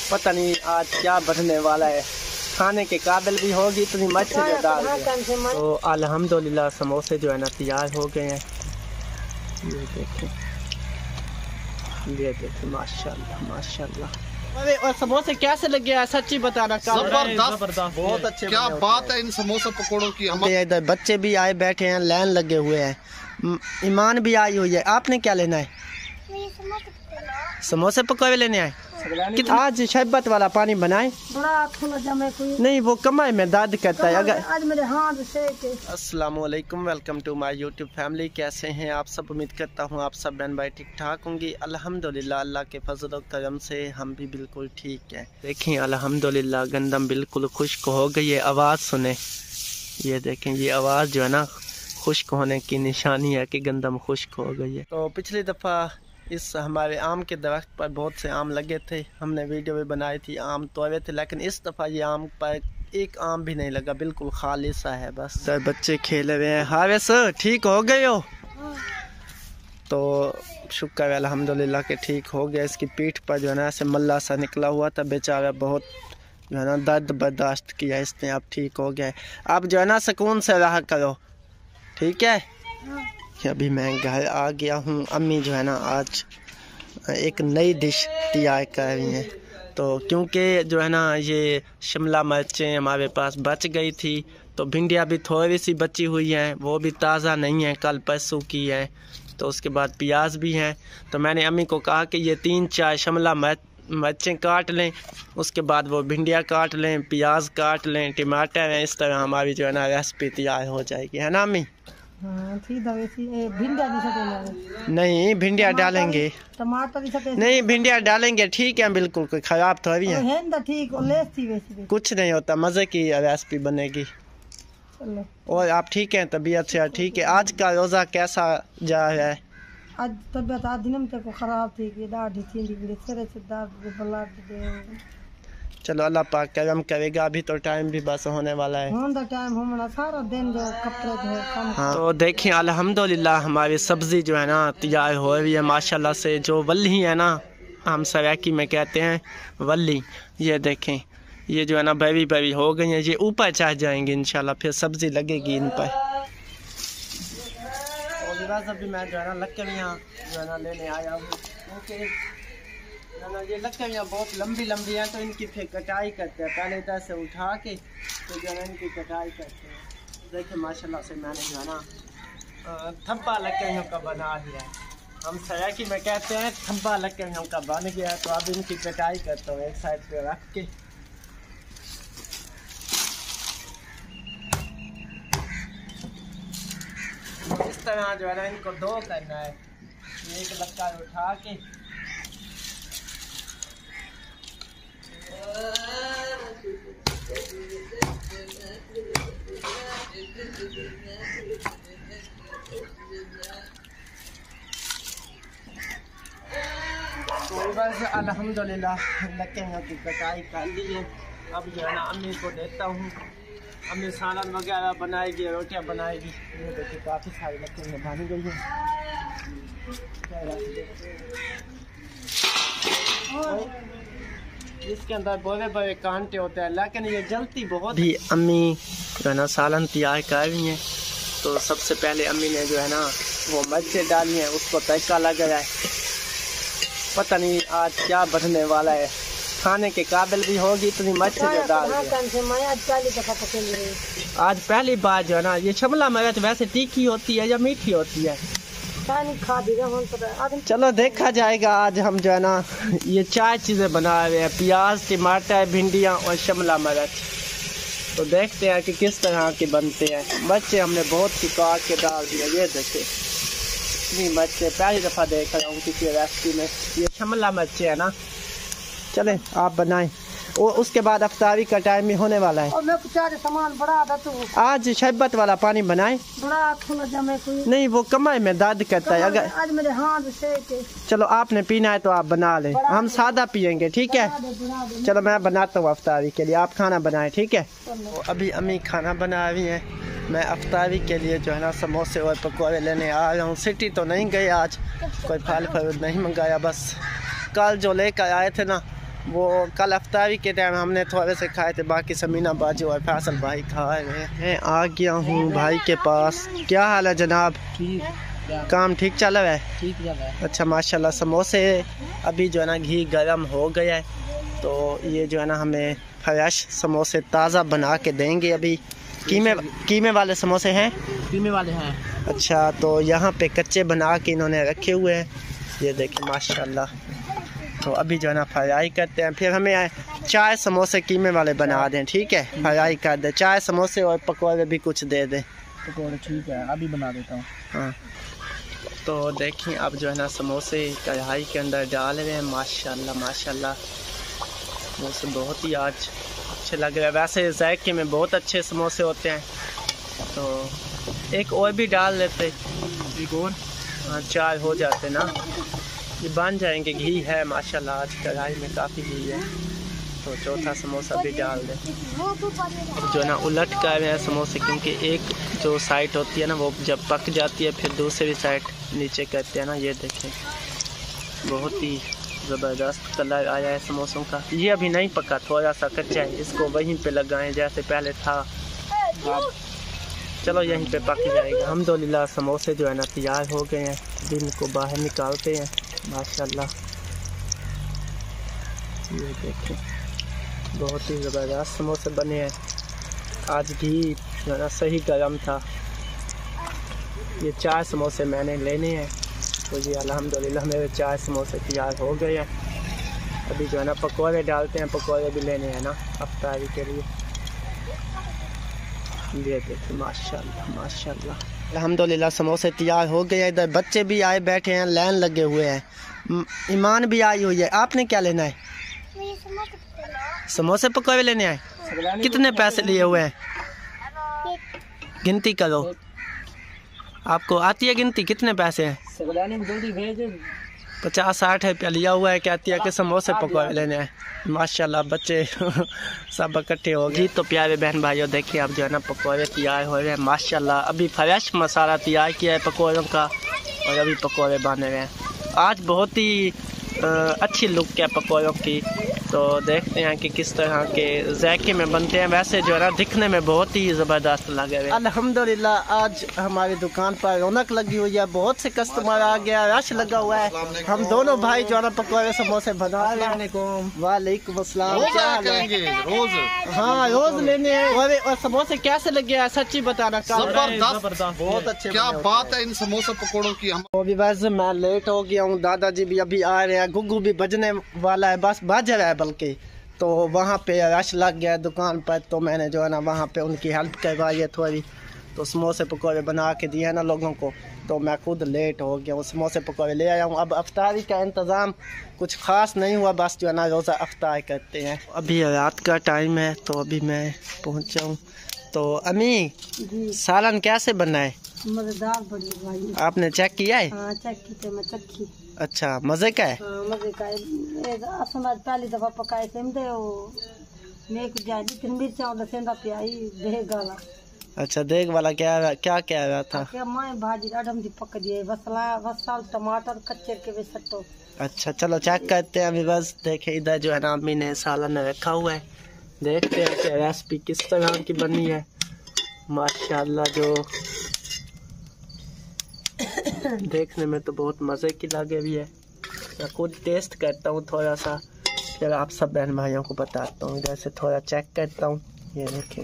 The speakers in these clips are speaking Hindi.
पता नहीं आज क्या बनने वाला है, खाने के काबिल भी होगी इतनी मच्छी जो डाल दी। तो अल्हम्दुलिल्लाह समोसे जो है ना तैयार हो गए हैं। ये देखें माशाल्लाह माशाल्लाह। अरे और समोसे कैसे लगे हैं सच्ची बताना। जबरदस्त बहुत अच्छे। क्या बात है इन समोसे पकौड़ों की। हमारे इधर बच्चे भी आए बैठे हैं, लाइन लगे हुए हैं, ईमान भी आई हुई है। आपने क्या लेना है? समोसे पकौड़े लेने आए। आज शरबत वाला पानी बनाए। नहीं वो कमाई में दर्द करता है। अगर आज मेरे हाथ से अस्सलामुअलैकुम, welcome to my YouTube family. कैसे हैं आप सब? उम्मीद करता हूं आप सब बहन भाई ठीक ठाक होंगी। अल्हम्दुलिल्लाह अल्लाह के फजल और करम से हम भी बिल्कुल ठीक हैं। देखें अल्हम्दुलिल्लाह गंदम बिल्कुल खुश्क हो गई है। आवाज़ सुने, ये देखें ये आवाज़ जो है ना खुश्क होने की निशानी है कि गंदम खुश्क हो गई है। तो पिछली दफ़ा इस हमारे आम के दरख्त पर बहुत से आम लगे थे, हमने वीडियो भी बनाई थी, आम तोड़े थे। लेकिन इस दफ़ा ये आम पर एक आम भी नहीं लगा, बिल्कुल खाली सा है बस। सर बच्चे खेल रहे हैं। हाँ वैसे ठीक हो गए हो? तो शुक्र है अल्हम्दुलिल्लाह के ठीक हो गया। इसकी पीठ पर जो है ना ऐसे मल्ला सा निकला हुआ था, बेचारा बहुत जो है ना दर्द बर्दाश्त किया इसने, अब ठीक हो गया है। अब जो है ना सुकून से रहा करो, ठीक है? अभी मैं घर आ गया हूँ। अम्मी जो है ना आज एक नई डिश तैयार कर रही हैं। तो क्योंकि जो है ना ये शिमला मिर्चें हमारे पास बच गई थी, तो भिंडियाँ भी थोड़ी सी बची हुई हैं, वो भी ताज़ा नहीं है, कल परसों की है। तो उसके बाद प्याज भी हैं। तो मैंने अम्मी को कहा कि ये 3-4 शिमला मिर्चें काट लें, उसके बाद वो भिंडियाँ काट लें, प्याज काट लें, टमाटर हैं। इस तरह हमारी जो है ना रेसिपी तैयार हो जाएगी, है ना अम्मी? नहीं भिंडिया डालेंगे, टमाटर नहीं भिंडिया डालेंगे, ठीक है बिल्कुल, कोई ख़राब थोड़ी है। कुछ नहीं होता, मज़े की रेसिपी बनेगी। और आप ठीक हैं? तबीयत से ठीक है? आज का रोज़ा कैसा जा रहा है? आज तबीयत आज दिन में खराब थी, चलो अल्लाह पाक करम करेगा। अभी तो टाइम भी बस होने वाला है। सारा दिन जो कपड़े हाँ। तो देखें अल्हम्दुलिल्लाह हमारी सब्ज़ी जो है ना तैयार हो रही है माशाल्लाह से। जो वल्ली है ना, हम सराकी में कहते हैं वल्ली, ये देखें ये जो है ना बड़ी बड़ी हो गई हैं, ये ऊपर चढ़ जाएंगे इंशाल्लाह, फिर सब्ज़ी लगेगी इन पर। और अभी मैं जो है ना लकड़ियाँ जो है ना लेने आया हूँ, क्योंकि ना ये लकड़ियाँ बहुत लंबी लंबी हैं, तो इनकी फिर कटाई करते हैं। पहले इधर से उठा के तो जो है इनकी कटाई करते हैं। देखिए माशाल्लाह से मैंने जो है ना थब्बा लकड़ियों का बना दिया है। हम सराकी में कहते हैं थब्बा लकड़ियों का बन गया है। तो अब इनकी कटाई करता हूँ एक साइड पे रख के। इस तरह जो है ना इनको दो करना है। एक लक्का उठा के तो बस अल्हम्दुलिल्लाह लकड़ियों की कटाई कर ली है। अब जो है ना अम्मी को देता हूँ, अम्मी सालन वगैरह बनाएगी, रोटियाँ बनाएगी। ये देखिए काफ़ी सारी लकड़ियाँ बन गई हैं। इसके अंदर बड़े बड़े कांटे होते हैं, लेकिन ये जलती बहुत भी। अम्मी जो है ना सालन तैयार कर रही हैं। तो सबसे पहले अम्मी ने जो है ना वो मिर्चें डाली हैं, उसको तड़का लग रहा है। पता नहीं आज क्या बनने वाला है, खाने के काबिल भी होगी इतनी मच्छी जो डाल आज पहली बार जो है ना ये शिमला मिर्च वैसे तीखी होती है या मीठी होती है? चलो देखा जाएगा। आज हम जो है ना ये 4 चीज़ें बना रहे हैं, प्याज, टमाटर, भिंडियाँ और शिमला मिर्च। तो देखते हैं कि किस तरह के बनते हैं। मिर्चें हमने बहुत सी काट के डाल दिया, ये देखिए इतनी मिर्चें पहली दफ़ा देख रहा हूँ किसी रेसिपी में। ये शिमला मिर्चें है ना। चलें आप बनाएं, और उसके बाद अफ्तारी का टाइम भी होने वाला है। और मैं सामान बड़ा आज शरबत वाला पानी बनाए। नहीं वो कमाई में दर्द करता है। अगर आज मेरे हाथ से चलो आपने पीना है तो आप बना लें, हम सादा पियेंगे, ठीक है? चलो मैं बनाता हूँ अफ्तारी के लिए, आप खाना बनाएं, ठीक है? तो अभी अम्मी खाना बना रही हैं, मैं अफ्तारी के लिए जो है ना समोसे और पकौड़े लेने आ रहा हूँ। सिटी तो नहीं गए आज, कोई फल फल नहीं मंगाया, बस कल जो लेकर आए थे ना वो कल अफ्तारी के टाइम हमने थोड़े से खाए थे, बाकी समीना बाजू और फैसल भाई खाए हुए हैं। आ गया हूँ भाई के पास। क्या हाल है जनाब? काम ठीक चल रहा है? ठीक चल रहा है। अच्छा माशाल्लाह। समोसे अभी जो है ना घी गर्म हो गया है, तो ये जो है ना हमें फ्रेश समोसे ताज़ा बना के देंगे। अभी कीमे वाले समोसे हैं? कीमे वाले हैं। अच्छा, तो यहाँ पे कच्चे बना के इन्होंने रखे हुए हैं, ये देखिए माशाल्लाह। तो अभी जो है ना फ्राई करते हैं, फिर हमें चाय समोसे कीमे वाले बना दें, ठीक है? फ्राई कर दे, चाय समोसे और पकौड़े भी कुछ दे दें। पकौड़े ठीक है, अभी बना देता हूँ। हाँ, तो देखिए अब जो है ना समोसे कढ़ाई के अंदर डाल रहे हैं। माशाल्लाह माशाल्लाह, समोसे बहुत ही आज अच्छे लग रहे हैं। वैसे जायके में बहुत अच्छे समोसे होते हैं, तो एक और भी डाल लेते, एक और। हाँ, 4 हो जाते ना, ये बन जाएंगे। घी है माशाल्लाह, आज कढ़ाई में काफ़ी घी है, तो चौथा समोसा भी डाल दें। जो है ना उलट कर रहे हैं समोसे, क्योंकि एक जो साइड होती है ना वो जब पक जाती है फिर दूसरी साइड नीचे करते हैं ना। ये देखें बहुत ही ज़बरदस्त कलर आया है समोसों का। ये अभी नहीं पका, थोड़ा सा कच्चा है, इसको वहीं पे लगाएं जैसे पहले था। चलो यहीं पे पक जाएगा। अल्हम्दुलिल्लाह समोसे जो है ना तैयार हो गए हैं, अभी इनको बाहर निकालते हैं। माशाल्लाह ये देखें बहुत ही ज़बरदस्त समोसे बने हैं। आज घी जो है ना सही गर्म था। ये 4 समोसे मैंने लेने हैं, तो ये अल्हम्दुलिल्लाह मेरे 4 समोसे तैयार हो गए हैं। अभी जो है ना पकौड़े डालते हैं, पकौड़े भी लेने हैं ना अफ्तारी के लिए। ये देखिए माशाल्लाह माशाल्लाह, अल्हम्दुलिल्लाह समोसे तैयार हो गए हैं। इधर बच्चे भी आए बैठे हैं, लाइन लगे हुए हैं। ईमान भी आई हुई है। आपने क्या लेना है? समोसे पकौड़े लेने आए? कितने पैसे लिए हुए हैं? गिनती करो, आपको आती है गिनती? कितने पैसे हैं? 50-60 रुपया लिया हुआ है। कहती है कि समोसे पकौड़े लेने हैं। माशाल्लाह बच्चे सब इकट्ठे हो गए। तो प्यारे बहन भाइयों देखिए अब जो है ना पकौड़े तैयार हो रहे हैं माशाल्लाह। अभी फ्रेश मसाला तैयार किया है पकौड़ों का, और अभी पकौड़े बन रहे हैं। आज बहुत ही अच्छी लुक है पकौड़ों की, तो देखते हैं कि किस तरह के जायके में बनते हैं। वैसे जो है ना दिखने में बहुत ही ज़बरदस्त लगे हुए। अल्हम्दुलिल्लाह आज हमारी दुकान पर रौनक लगी हुई है, बहुत से कस्टमर आ गया, रश लगा हुआ है। हम दोनों भाई जो है ना पकौड़े समोसे बना रहे हैं। वालेकुम अस्सलाम। रोज हाँ रोज लेने हैं। और समोसे कैसे लगे हैं सच्ची बताना? जबरदस्त, बहुत अच्छे। क्या बात है इन समोसा पकौड़ों की। हम अभी वैसे मैं लेट हो गया हूँ, दादाजी भी अभी आ रहे हैं, गुग्गू भी बजने वाला है, बस बज रहा है बल्कि। तो वहाँ पे रश लग गया दुकान पर, तो मैंने जो है ना वहाँ पे उनकी हेल्प करवाई है थोड़ी। तो समोसे पकौड़े बना के दिए हैं ना लोगों को, तो मैं खुद लेट हो गया हूँ। समोसे पकौड़े ले आया हूँ। अब अफ्तारी का इंतज़ाम कुछ ख़ास नहीं हुआ, बस जो है ना रोज़ा अफ्तार करते हैं। अभी रात का टाइम है, तो अभी मैं पहुँचा हूँ। तो अम्मी सालन कैसे बना है? मजेदार बड़ी भाई। आपने चेक किया है? हाँ चेक की थे, मैं चेक की। अच्छा मज़े का है? हाँ मजे का है। असमाज पहली दफा पकाए थे वो मेक जाए तीन मिर्चा और सेंधा प्याई देग वाला। अच्छा देग वाला क्या कह रहा था? क्या माए भाजी अडम दी पक दिए, वसाल टमाटर कच्चे के वे सट्टो। अच्छा चलो चेक करते हैं अभी। बस देखे इधर जो है ना अम्मी ने सालन रखा हुआ है, देखते हैं कि रेसिपी किस तरह की बनी है। माशाल्लाह जो देखने में तो बहुत मज़े की लगे हुई है। मैं खुद टेस्ट करता हूँ थोड़ा सा, फिर आप सब बहन भाइयों को बताता हूँ। जैसे थोड़ा चेक करता हूँ, ये देखें।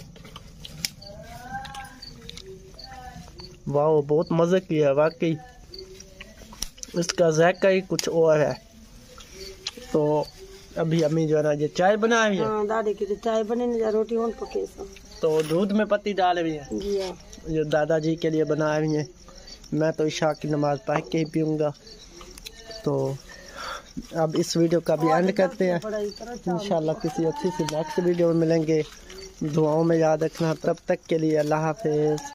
वाह बहुत मज़े की है वाकई, इसका जायका ही कुछ और है। तो अभी अम्मी जो है ना ये चाय बना रही है। हाँ दादी की तो चाय बने नहीं, रोटी और पके सो। तो दूध में पत्ती डाल रही है जी हाँ। जो दादाजी के लिए बना रही है। मैं तो इशा की नमाज़ पढ़ के ही पीऊँगा। तो अब इस वीडियो का भी एंड करते हैं। इंशाल्लाह किसी अच्छी सी नेक्स्ट वीडियो में मिलेंगे। दुआओं में याद रखना। तब तक के लिए अल्लाह हाफिज़।